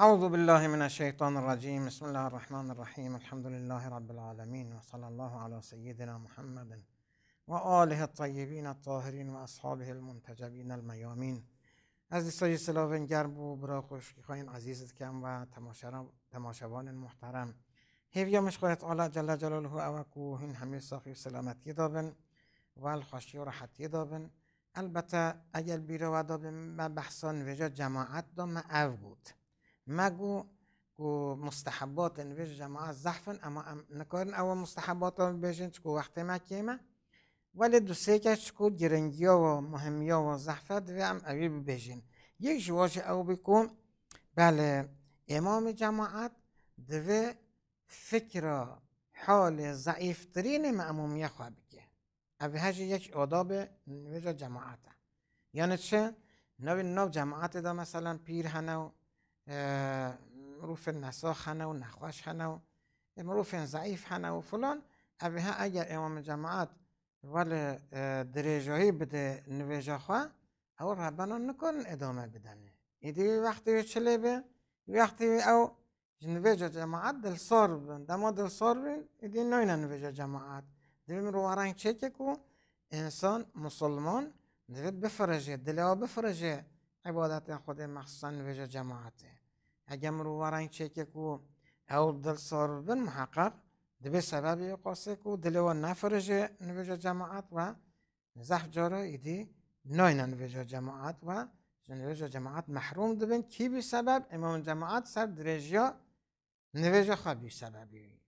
أعوذ بالله من الشيطان الرجيم. بسم الله الرحمن الرحيم. الحمد لله رب العالمين، وصلى الله على سيدنا محمد وآله الطيبين الطاهرين وأصحابه المنتجبين الميامين. از دوستای سلاوین گرم و برای خوشخواهین عزیزت کم و تماشاوان محترم هیویامش خواهد تعالی جل جلاله او کوهین همه ساخی سلامتی دابن و الخوشی و راحتی دابن. البته اگر بیره و دابن ما بحثان وجه جماعت دام او بود مگو کو مستحبات وجه جماعت زحفن اما نکارن او مستحبات هم بیشن چکو وقت مکیمه ولی دوسته که چکو گرنگی ها و مهمی ها و زحفت و هم اوی بیشن یک جواش او بکن بله امام جماعت دوه فکر حال ضعیف ترین معمومیه خواه بگه اوی هجه یک آداب وجه جماعته یعنی چه؟ نو جماعت دا مثلا پیر هنو مروف نساخ هنو نخوش هنو مروف ضعیف هنو فلان اوی ها اگر امام جماعت ولی درجهی بده نویجه خواه او ربنا نکن ادامه بدنه ایدی وقتی چلی به وقتی او نویجه جماعت دل سار بین دما دل سار بین ایدی نوینه نویجه جماعت دویم رو ورنگ چه که کو انسان مسلمان دوی بفرجه دلها بفرجه عبادت خود مخصوصا نویجه جماعته اگر رو ورنگ چه که کو او دل سار بین محقق دوی سببی قاسه کو دلها نفرجه نویجه جماعت و زحف جاره ایدی نوینه نویجه جماعت و نویجه جماعت محروم دوین کی بی سبب امام جماعت سر درجه نویجه خواه بی سببی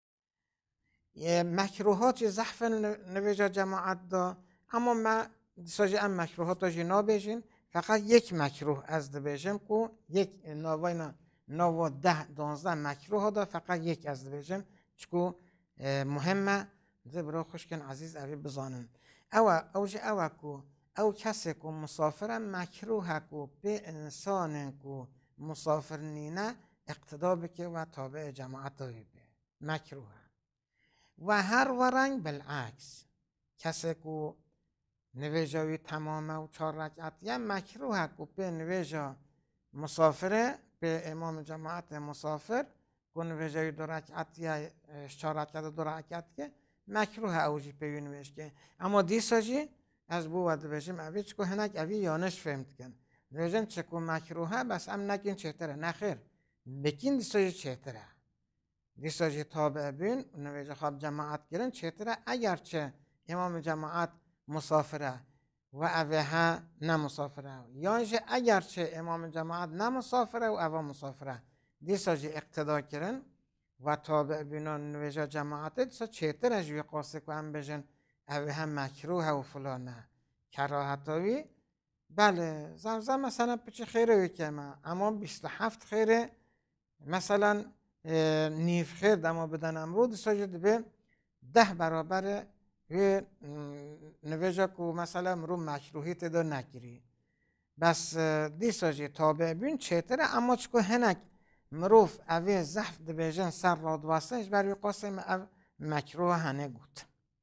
مکروهات زحف نویجه جماعت دا اما ما ساجه ام مکروهات دا جنا بیشین فقط یک مکروه از دا بیشم کو یک نوا 10-12 مکروه دا فقط یک از دا بیشم چکو مهمه ده برای خوشکن عزیز اوی بزانن او کو او کسی کو مسافر مکروه کو به انسان کو مسافر نینه اقتدا بکه و تابع جماعت دایی به مکروه و هر ورنگ بالعکس کسی کو نویجاوی تمامه و 4 رکعت یا مکروه کو به نویجا مسافره به امام جماعت مسافر کو نویجاوی 2 رکعت یا 4 رکعت 2 رکعت که مکروه اوجی پیوی نویش که اما دیساجی از بو ود بشیم اوی چکو هنک اوی یانش فهمت کن نویجن چکو مکروه بس هم نکن چهتره نخیر بکین دیساجی چهتره دیساجی تابع بین نویجه خواب جماعت گرن چهتره اگرچه امام جماعت مسافره و اوه ها نمسافره یانجه اگرچه امام جماعت نمسافره و اوه مسافره دیساجی اقتدا کرن و تابع بینان نویجه جماعت دیسا چهتره جوی قاسه که هم بجن اوه هم مکروه و فلانه کراهتاوی بله زمزم مثلا پچه خیره وی که اما 27 خیره مثلا نیف خیر دما بدن امرو دیسا جد به 10 برابر و نویجه که مثلا مرو مکروهی تدا نگیری بس دیسا جد تابع بین چهتره اما چکو هنک مروف اوی زحف دبیجن سر راد واسطنش بروی قاسم او مکروه هنه گود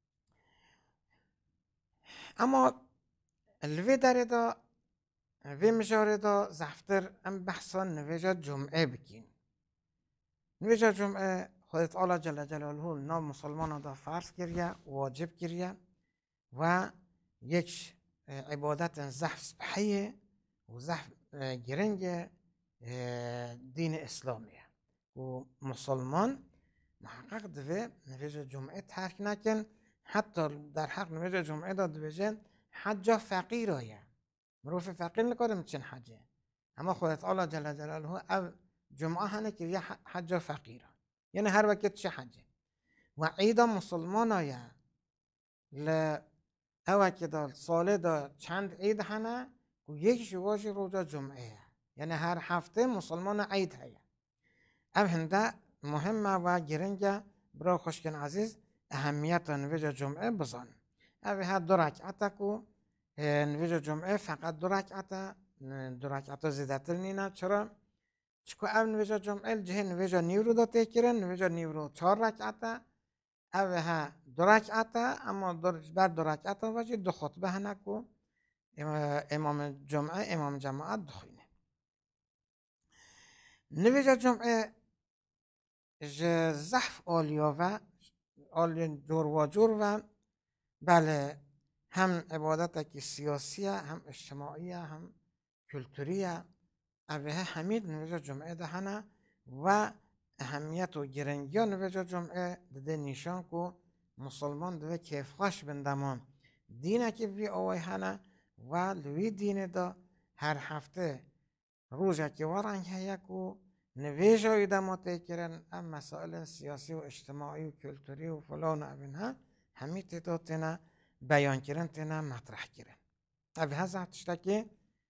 اما الوی داره دا وی مجاره دا زفتر ام بحثان نویجه جمعه بکین نویجه جمعه خودت تعالی جل جلاله نام مسلمان دا فرض کریه واجب کریه و یک عبادت زحف سبحیه و زحف گرنگ دین اسلامیه و مسلمان محقق دوه نویجه جمعه ترک نکن حتی در حق نویجه جمعه دا دویجه حجا فقیر آیه مروف فقیر نکارم چن حجه اما خودت تعالی جل جلاله او جمعه هنه که یه حجا فقیره یعنی هر وقت چه حجه و عیدا مسلمان آیه او که دا ساله دا چند عید هنه و یک جواج روزا جمعه یعنی هر هفته مسلمان عید هیه او هنده مهمه و گرنگه برای خوشکن عزیز اهمیت نویجه جمعه بزن او ها 2 رکعت کو نویجه جمعه فقط 2 رکعت زیدتر نینه چرا؟ چکو او نویجه جمعه جه نویجه نیورو دا تکرن نویجه نیورو 4 رکعت او ها 2 رکعت اما بر 2 رکعت وجه 2 خطبه هنه کو امام جمعه امام جماعت دخینه نویجا جمعه زحف آلیا و آلی جور و جور و بله هم عبادت که سیاسیه هم اجتماعیه هم کلتوریه اوه همید نویجا جمعه دهنه و اهمیت و گرنگی نویجا جمعه ده نشان کو مسلمان ده کیف خوش بندمان دینه که بی آوی هنه و لوی دینه دا هر هفته روزه که ورنگ هیا کو نویجا ایده متکرن ام مسائل سیاسی و اجتماعی و کلتوری و فلان و ابن ها همید تیتا تینا بیان کرن تینا مطرح کرن اوه هزه تشتاکی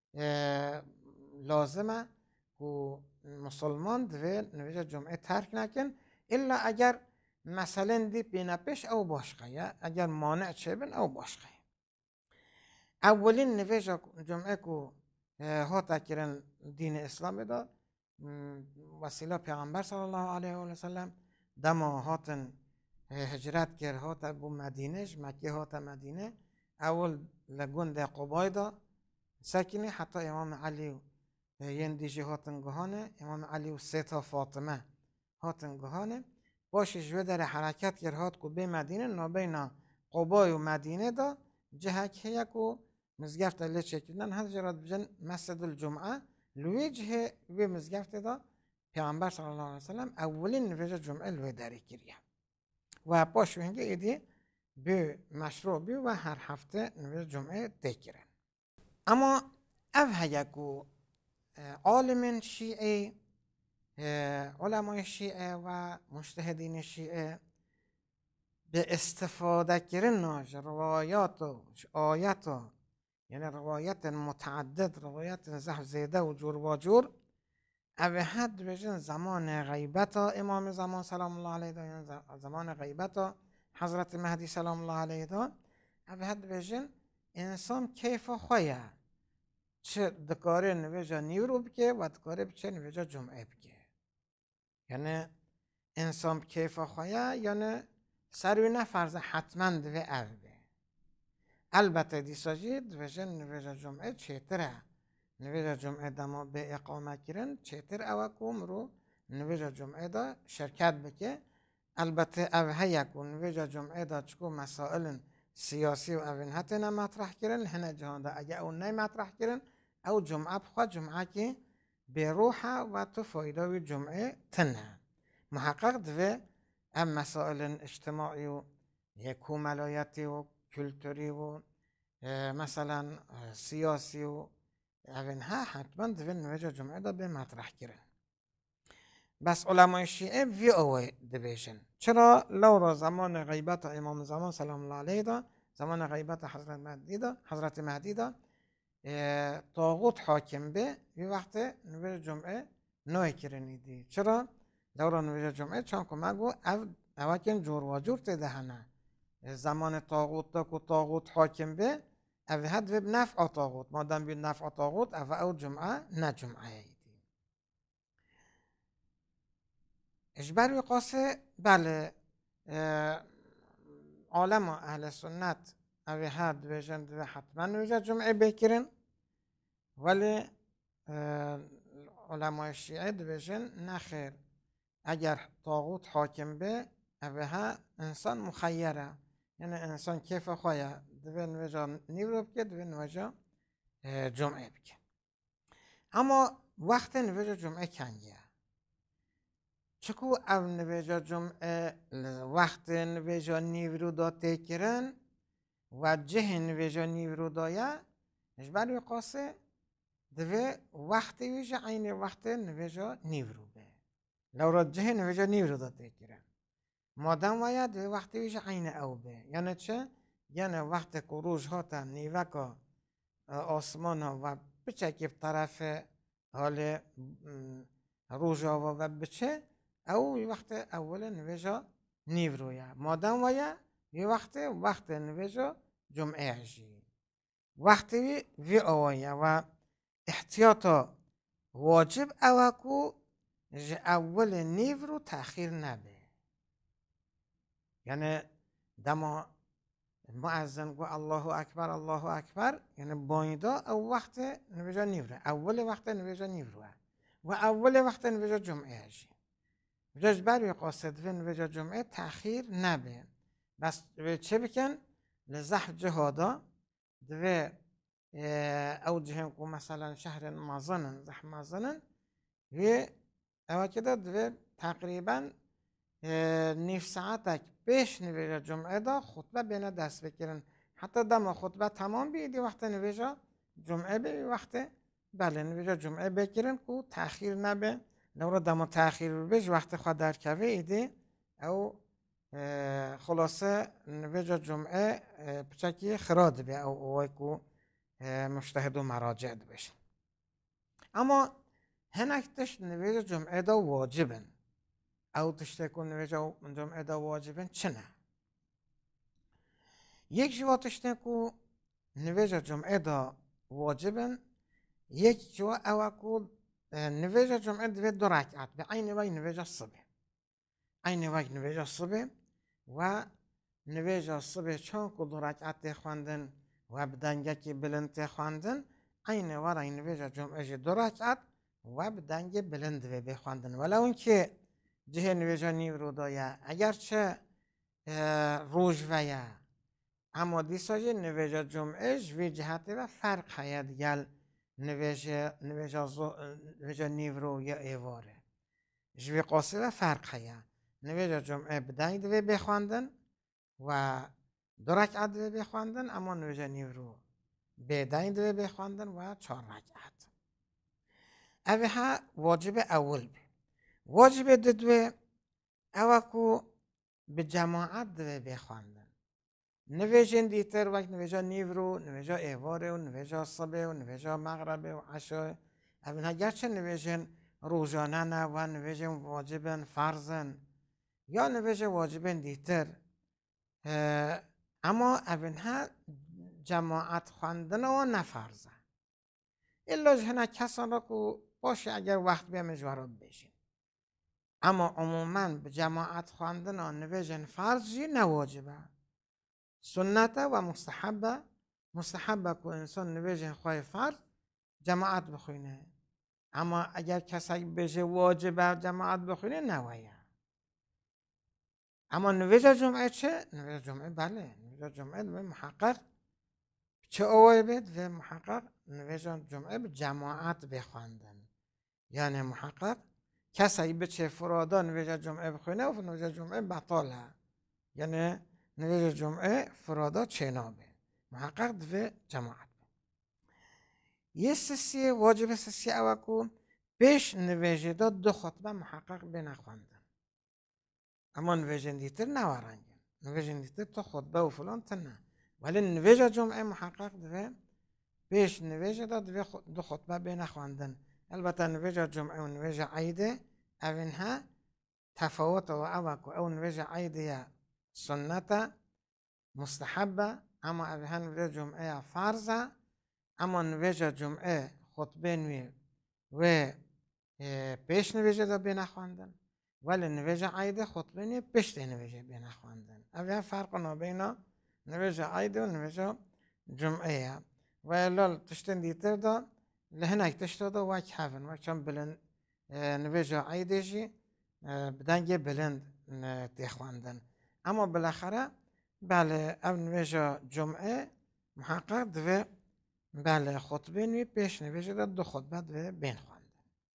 لازمه که مسلمان دوی نویجا جمعه ترک نکن الا اگر مثلا دی بینه پیش او باشقه یا اگر مانع چه بین او باشقه اولین نویجا جمعه که هاتا کرن دین اسلام دا وسیله پیغمبر صلی الله علیه و سلم دما هاتن هجرت کرد هاتا بو مدینه مکه هاتا مدینه اول لگون ده قبای دا ساکنی حتی امام علی یندیجی هاتن گهانه امام علی و سیتا فاطمه هاتن گهانه باشه جوه در حرکت کرد هات کو به مدینه نابینا قبای و مدینه دا جهک هیا کو مزگفت اللي چکیدن هر جرات بجن مسجد الجمعه لوی جه و مزگفت دا پیغمبر صلی الله علیه وسلم اولین نویجه جمعه لوی داری کریه و باش هنگه ایدی به مشروع بی و هر هفته نویجه جمعه دیکرن اما او هیا کو عالم شیعه علمای شیعه و مجتهدین شیعه به استفاده کردن روایات و آیات یعنی روایت متعدد روایت زحف زیده و جور و جور او حد بجن زمان غیبت امام زمان سلام الله علیه دا یعنی زمان غیبت حضرت مهدی سلام الله علیه دا او حد بجن انسان کیف خواه چه دکاره نویجا نیورو بکه و دکاره بچه نویجا جمعه بکه یعنی انسان کیف خواه یعنی سروی نفرز حتما دوی او به البته دیساجی دویجن نویجا جمعه چیتره نویجا جمعه دما به اقامه کرن چیتر او کوم رو نویجا جمعه دا شرکت بکه البته او هیا کو نویجا جمعه دا چکو مسائل سیاسی و اوین حتی نمطرح کرن هنه جهان دا اگه او نی مطرح کرن او جمعه بخواه جمعه که به روحه و تو فایده و جمعه تنه محقق دوی ام مسائل اجتماعی و کوملایتی و کلتوری و مثلا سیاسی و اوینها حتما دوی نویجا جمعه دا به مطرح کرن بس علمای شیعه وی اوی دویشن چرا لورا زمان غیبت امام زمان سلام الله علیه دا زمان غیبت حضرت مهدی دا طاغوت حاکم به وی وقت نویجا جمعه نوی کرنیدی چرا لورا نویجا جمعه چون که مگو اوکن جور و جور تدهنه زمان طاغوت دا که طاغوت حاکم به او هد و بنفع طاغوت مادم بی نفع طاغوت او جمعه نه جمعه ایدی اجبر و قاسه بله عالم اهل سنت او هد و جند و حتما نویجا جمعه بکرن ولی علمای شیعه دویجن نخیر اگر طاغوت حاکم به اوها انسان مخیره یعنی انسان کیف خواه دوی نویجا نیورو بکه دوی نویجا جمعه بکه اما وقت نویجا جمعه کنگه چکو او نویجا جمعه وقت نویجا نیورو دا تکرن و جه نویجا نیورو دایا اجبر و قاسه دوی وقت ویجا عین وقت نویجا نیورو به لورا جه نویجا نیورو دا تکرن مادم ویا دوی وقت ویجا عین او به یعنی چه؟ یعنی وقت که روز ها تا نیوه که آسمان ها و بچه که طرف حال روز ها و بچه او وقت اول نویجا نیورویا مادم ویا یه وقت نویجا جمعه جی وقتی وی اویا و احتیاطا واجب اوکو جه اول نیورو تأخیر نبه یعنی دما مؤذن گو الله اکبر یعنی بایدا او وقت نویجا نیوره اول وقت نویجا نیوره و اول وقت نویجا جمعه هجی وجاج بری قاصد و نویجا جمعه تأخیر نبه بس چه بکن لزح جهادا دوی او جهن کو مثلا شهر مازنن زح مازنن و او كده دوی تقریبا نيف ساعتك پیش نویجا جمعه دا خطبه بینه دست بکرن حتی دم خطبه تمام بیدی وقت نویجا جمعه بی وقت بله نویجا جمعه بکرن کو تأخیر نبه لورا دم تأخیر بیش وقت خود در کوه ایدی او خلاصه نویجا جمعه بچکی خراد بی او اوی کو مجتهد و مراجع بشه اما هنک تشت نویجا جمعه دا واجبن او تشته کن نویجا جمعه دا واجبن چنه یک جوا تشته کو نویجا جمعه دا واجبن یک جوا او کو نویجا جمعه دوی 2 رکعت به عین وی نویجا الصبح عین وی نویجا الصبح و نویجا الصبح چون کو 2 رکعت خواندن و بدنگه که بلند خواندن عین ورای نویجا جمعه 2 رکعت و بدنگه بلند و بخواندن ولو اینکه جه نویجا نیو رو دایا اگرچه روش ویا اما دیساجی نویجا جمعه جوی جهت و فرق هید گل نویجا نیو رو یا ایواره جوی قاصد و فرق هید نویجا جمعه بدنگ دوی بخواندن و 2 رکعت دوی بخواندن اما نویجا نیو رو بدنگ دوی بخواندن و 4 رکعت اوه ها واجب اول بی واجب دوی اوه کو به جماعت دوی بخواندن نویجن دیتر وقت نویجا نیو رو نویجا ایواره و نویجا صبح و نویجا مغربه و عشای اوه ها گرچه نویجن روزانه نه و نویجن واجبن فرزن یا نویجن واجبن دیتر اما اوه ها جماعت خواندن و نفرزن الا جهنه کسان را که باشه اگر وقت بیام اجوارات بشین اما عموما به جماعت خواندن و نویجن فرضی نواجبه سنت و مستحبه که انسان نویجن خواه فرض جماعت بخوینه اما اگر کسی بشه واجبه جماعت بخوینه نوایه اما نویجا جمعه چه؟ نویجا جمعه بله نویجا جمعه محقق چه اوای بید و محقق نویجا جمعه به جماعت بخواندن یعنی محقق کسی به چه فرادا نویجا جمعه بخوینه و نویجا جمعه بطاله یعنی نویجا جمعه فرادا چه نابه محقق دو جماعت یه سسی واجب سسی اوکو پیش نویجه دا 2 خطبه محقق بنخواندن اما نویجن دیتر نوارنگن نویجن دیتر تا خطبه و فلان تا نه ولی نویجا جمعه محقق دوه پیش نویجه دا 2 خطبه بنخواندن البته نویجا جمعه و نویجا عیده اوینها تفاوت و اوکو او نویجا عیده سنت مستحبه اما اوینها نویجا جمعه فرضه اما نویجا جمعه خطبه نوی و پیش نویجه دا بنخواندن ولی نویجا عیده خطبه نوی پیش نویجه بنخواندن اوینها فرق نابینا نویجا عیده و نویجا جمعه و الال تشتن دیتر دا لهناك تشتغل واك حافن واكشان بلند نویجا عیدشی بدنگ بلند تخواندن اما بالاخره بله او نویجا جمعه محقق دوه بله خطبه نوی پیش نویجا دا 2 خطبه دوه بین خواندن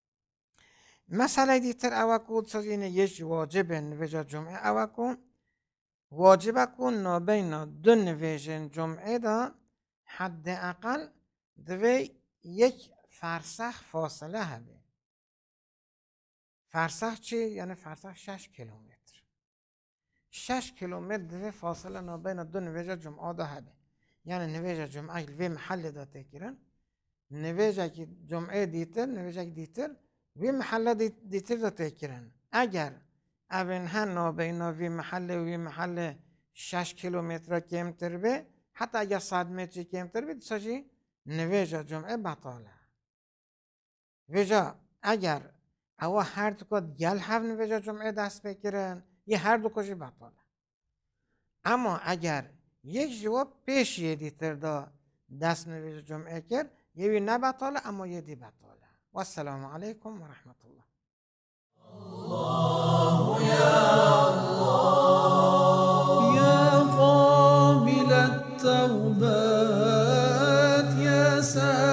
مسئله دیتر اوکو سازینه یک واجب نویجا جمعه اوکو واجب کن نابین 2 نویجن جمعه دا حد اقل دوه 1 فرسخ فاصله هبه فرسخ چی؟ یعنی فرسخ 6 کیلومتر 6 کیلومتر دوه فاصله نابین 2 نویجا جمعه دا هبه یعنی نویجا جمعه وی محل دا تکرن نویجا که جمعه دیتر نویجا دیتر وی محل دیتر دا تکرن اگر اوینها نابین وی محل 6 کیلومتر کمتر به حتی اگر 100 متر کمتر به دیساجی نویجا جمعه بطاله ویجا اگر او هر دو کد گل هف نویجا جمعه دست بکرن یه هر دو کشی بطاله اما اگر یک جواب پیش یه دیتر دا دست نویجا جمعه کرد یه وی نبطاله اما یه دی بطاله والسلام عليكم ورحمة الله. الله يا الله يا قابل التوبات يا سلام